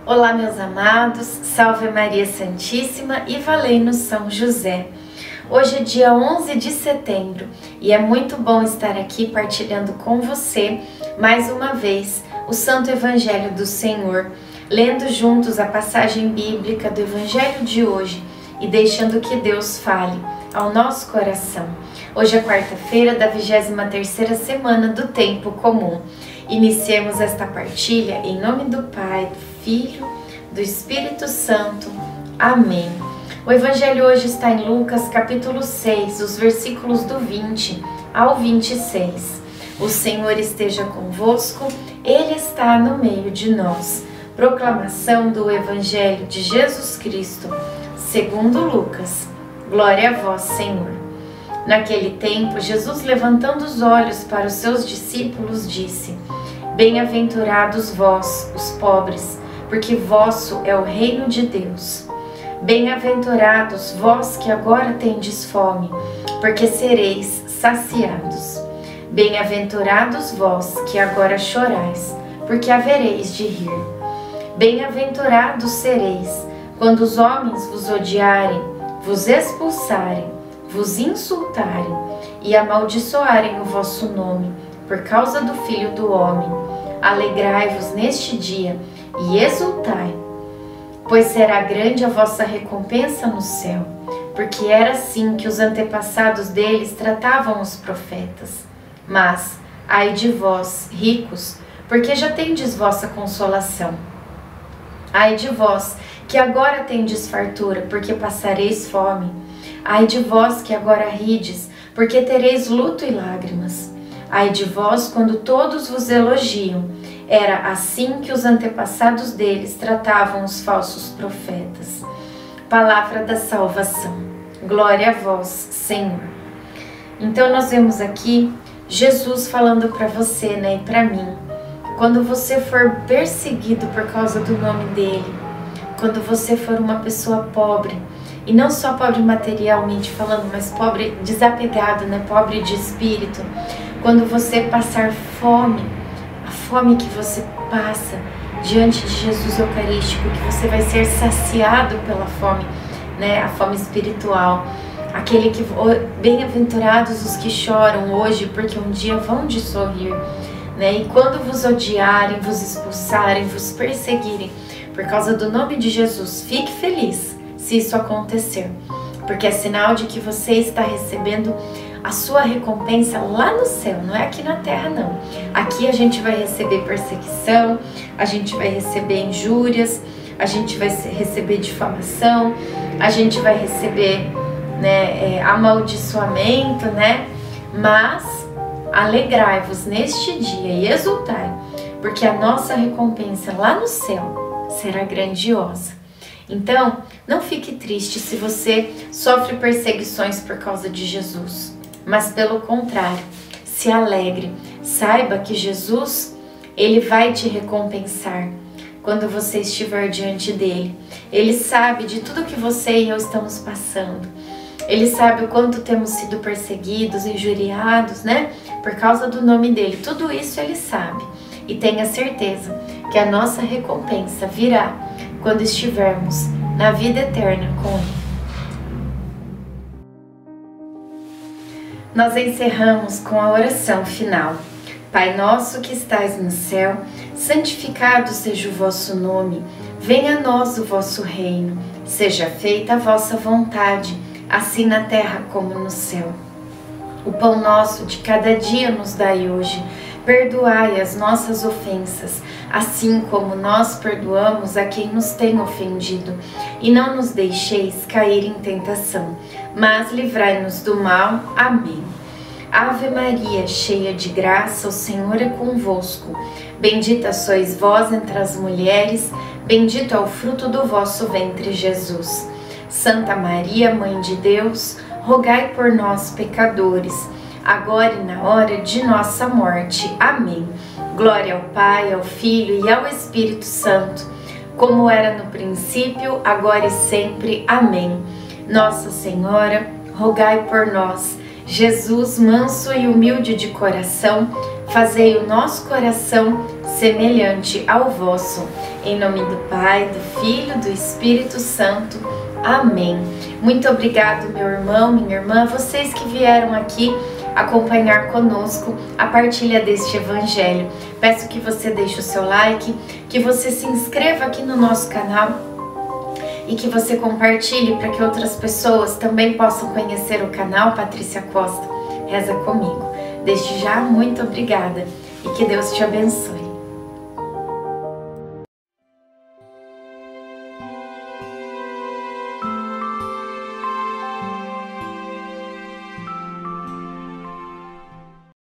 Olá, meus amados, salve Maria Santíssima e valei-nos São José. Hoje é dia 11 de setembro e é muito bom estar aqui partilhando com você, mais uma vez, o Santo Evangelho do Senhor, lendo juntos a passagem bíblica do Evangelho de hoje e deixando que Deus fale ao nosso coração. Hoje é quarta-feira da 23ª semana do Tempo Comum. Iniciemos esta partilha em nome do Pai, do Filho, do Espírito Santo. Amém. O Evangelho hoje está em Lucas capítulo 6, os versículos do 20 ao 26. O Senhor esteja convosco, Ele está no meio de nós. Proclamação do Evangelho de Jesus Cristo, segundo Lucas. Glória a vós, Senhor. Naquele tempo, Jesus, levantando os olhos para os seus discípulos, disse: Bem-aventurados vós, os pobres, porque vosso é o reino de Deus. Bem-aventurados vós que agora tendes fome, porque sereis saciados. Bem-aventurados vós que agora chorais, porque havereis de rir. Bem-aventurados sereis quando os homens vos odiarem, vos expulsarem, vos insultarem e amaldiçoarem o vosso nome por causa do Filho do Homem. Alegrai-vos neste dia e exultai, pois será grande a vossa recompensa no céu, porque era assim que os antepassados deles tratavam os profetas. Mas, ai de vós, ricos, porque já tendes vossa consolação. Ai de vós, que agora tendes fartura, porque passareis fome. Ai de vós que agora rides, porque tereis luto e lágrimas. Ai de vós quando todos vos elogiam. Era assim que os antepassados deles tratavam os falsos profetas. Palavra da salvação. Glória a vós, Senhor. Então nós vemos aqui Jesus falando para você, e para mim. Quando você for perseguido por causa do nome dele, quando você for uma pessoa pobre, e não só pobre materialmente falando, mas pobre desapegado, pobre de espírito, quando você passar fome, a fome que você passa diante de Jesus Eucarístico, que você vai ser saciado pela fome, a fome espiritual, aquele que, bem-aventurados os que choram hoje, porque um dia vão de sorrir, e quando vos odiarem, vos expulsarem, vos perseguirem, por causa do nome de Jesus, fique feliz se isso acontecer, porque é sinal de que você está recebendo a sua recompensa lá no céu, não é aqui na terra não. Aqui a gente vai receber perseguição, a gente vai receber injúrias, a gente vai receber difamação, a gente vai receber amaldiçoamento, mas alegrai-vos neste dia e exultai, porque a nossa recompensa lá no céu será grandiosa. Então, não fique triste se você sofre perseguições por causa de Jesus, mas pelo contrário, se alegre. Saiba que Jesus, ele vai te recompensar quando você estiver diante dele. Ele sabe de tudo que você e eu estamos passando. Ele sabe o quanto temos sido perseguidos, injuriados, por causa do nome dele. Tudo isso ele sabe. E tenha certeza que a nossa recompensa virá quando estivermos na vida eterna com ele. Nós encerramos com a oração final. Pai nosso que estais no céu, santificado seja o vosso nome. Venha a nós o vosso reino. Seja feita a vossa vontade, assim na terra como no céu. O pão nosso de cada dia nos dai hoje. Perdoai as nossas ofensas, assim como nós perdoamos a quem nos tem ofendido. E não nos deixeis cair em tentação, mas livrai-nos do mal. Amém. Ave Maria, cheia de graça, o Senhor é convosco. Bendita sois vós entre as mulheres, bendito é o fruto do vosso ventre, Jesus. Santa Maria, Mãe de Deus, rogai por nós, pecadores, agora e na hora de nossa morte. Amém. Glória ao Pai, ao Filho e ao Espírito Santo, como era no princípio, agora e sempre. Amém. Nossa Senhora, rogai por nós. Jesus, manso e humilde de coração, fazei o nosso coração semelhante ao vosso. Em nome do Pai, do Filho, do Espírito Santo. Amém. Muito obrigado, meu irmão, minha irmã, vocês que vieram aqui acompanhar conosco a partilha deste evangelho. Peço que você deixe o seu like, que você se inscreva aqui no nosso canal e que você compartilhe para que outras pessoas também possam conhecer o canal Patrícia Costa. Reza comigo. Desde já, muito obrigada e que Deus te abençoe.